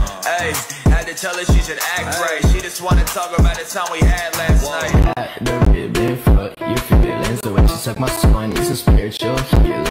Hey, had to tell her she should act right. She just wanna talk about the time we had last night. The ribbon fuck your feelings. The way she suck my soul, I need some spiritual healing.